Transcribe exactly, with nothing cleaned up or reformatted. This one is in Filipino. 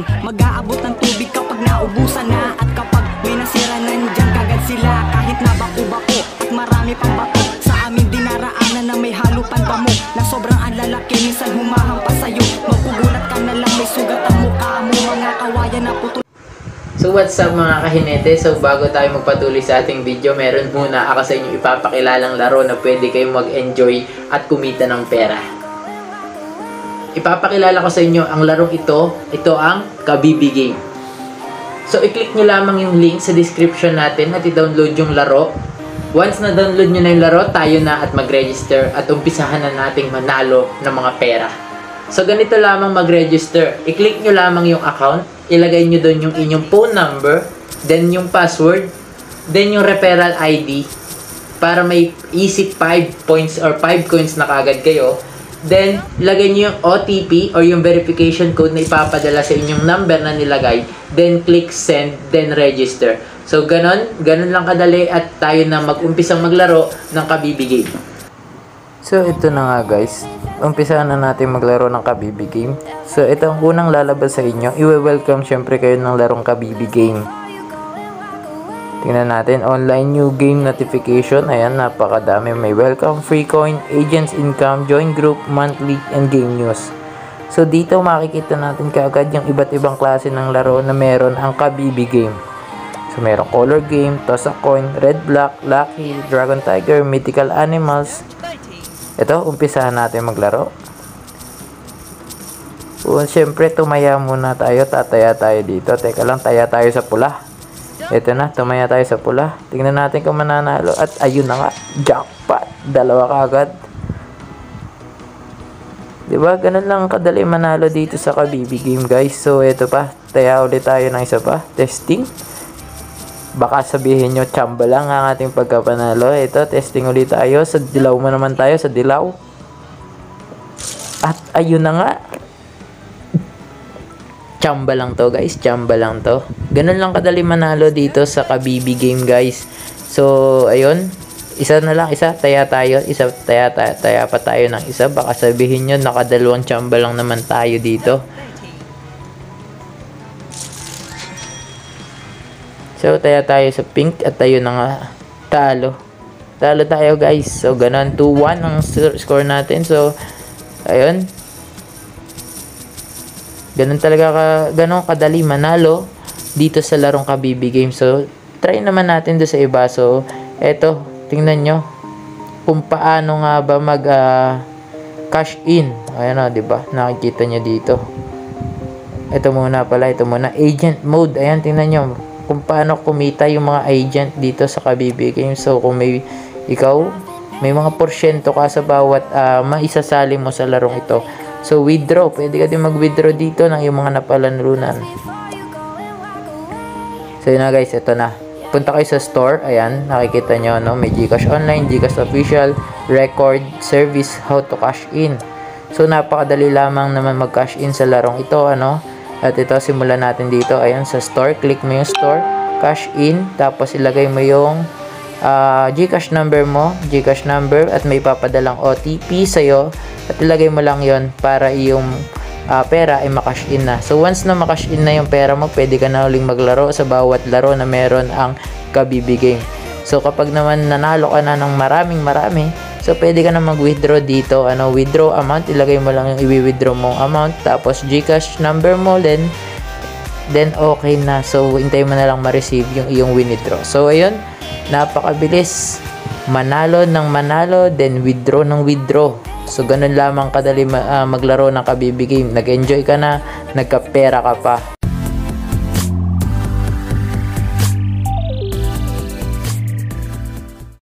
Mag-aabot ng tubig kapag naubusan na, at kapag may nasira nandyan kagad sila. Kahit na bako-bako at marami pang bato, sa amin dinaraanan na may halo pandamo, na sobrang ang lalaki minsan humahampas sa'yo. Magugulat ka na lang may sugat ang mukha mo, mga kawayan na putol. So what's up mga kahinete? So bago tayo magpatuloy sa ating video, meron muna ako sa inyo ipapakilalang laro na pwede kayong mag-enjoy at kumita ng pera. Ipapakilala ko sa inyo ang larong ito. Ito ang Kabibi Game. So i-click nyo lamang yung link sa description natin at i-download yung laro. Once na download nyo na yung laro, tayo na at mag-register at umpisahan na nating manalo ng mga pera. So ganito lamang mag-register. I-click nyo lamang yung account, ilagay nyo doon yung inyong phone number, then yung password, then yung referral I D para may easy five points or five coins na kagad kayo. Then ilagay nyo yung O T P or yung verification code na ipapadala sa inyong number na nilagay, then click send, then register. So ganon, ganon lang kadali at tayo na mag-umpisang maglaro ng Kabibi Game. So ito na nga guys, umpisahan na natin maglaro ng Kabibi Game. So ito ang unang lalabas sa inyo. I-welcome syempre kayo ng larong Kabibi Game. Tingnan natin, online new game notification. Ayan, napakadami. May welcome, free coin, agents income, join group, monthly, and game news. So dito makikita natin kaagad yung iba't ibang klase ng laro na meron ang Kabibi Game. So meron color game, toss a coin, red black, lucky, dragon tiger, mythical animals. Ito, umpisahan natin maglaro. So, syempre, tumaya muna tayo. Tataya tayo dito. Teka lang, taya tayo sa pula. Ito na, tumaya tayo sa pula. Tingnan natin kung mananalo. At ayun na nga, jackpot. Dalawa kagad. Diba? Ganun lang kadali manalo dito sa Kabibi Game, guys. So, ito pa. Taya ulit tayo ng isa pa. Testing. Baka sabihin nyo, chamba lang ang ating pagkapanalo. Ito, testing ulit tayo. Sa dilaw mo naman tayo, sa dilaw. At ayun na nga. Chamba lang to guys, chamba lang to. Ganun lang kadali manalo dito sa Kabibi Game guys. So, ayun. Isa na lang, isa, taya tayo. Isa, taya, taya, taya pa tayo ng isa. Baka sabihin nyo, nakadalawang chamba lang naman tayo dito. So, taya tayo sa pink at tayo na nga talo. Talo tayo guys. So, ganun. two one ang score natin. So, ayun. Ganun talaga ka, ganun kadali manalo dito sa larong Kabibi Game. So, try naman natin doon sa iba. So, eto. Tingnan nyo. Kung paano nga ba mag uh, cash in. Ayan o, diba? Nakikita nyo dito. Ito muna pala. Ito muna. Agent mode. Ayan, tingnan nyo. Kung paano kumita yung mga agent dito sa Kabibi Game. So, kung may ikaw, may mga porsyento ka sa bawat uh, maisasali mo sa larong ito. So, withdraw. Pwede ka din mag-withdraw dito ng yung mga napalanunan. So, yun na guys. Ito na. Punta kayo sa store. Ayan. Nakikita nyo, no? May GCash Online, GCash Official, Record, Service, How to Cash In. So, napakadali lamang naman mag-cash in sa larong ito, ano? At ito, simulan natin dito. Ayan, sa store. Click mo yung store. Cash in. Tapos, ilagay mo yung uh, GCash number mo. GCash number. At may papadalang O T P sa'yo. At ilagay mo lang yon para yung uh, pera ay makash in na. So, once na makash in na yung pera mo, pwede ka na uling maglaro sa bawat laro na meron ang Kabibi Game. So, kapag naman nanalo ka na ng maraming marami, so, pwede ka na mag-withdraw dito. Ano, withdraw amount. Ilagay mo lang yung i-withdraw mong amount. Tapos, GCash number mo. Then, then okay na. So, hintay mo na lang ma-receive yung iyong withdraw. So, ayun. Napakabilis. Manalo ng manalo. Then, withdraw ng withdraw. So, ganun lamang kadali uh, maglaro ng Kabibi Game. Nag-enjoy ka na. Nagkapera ka pa.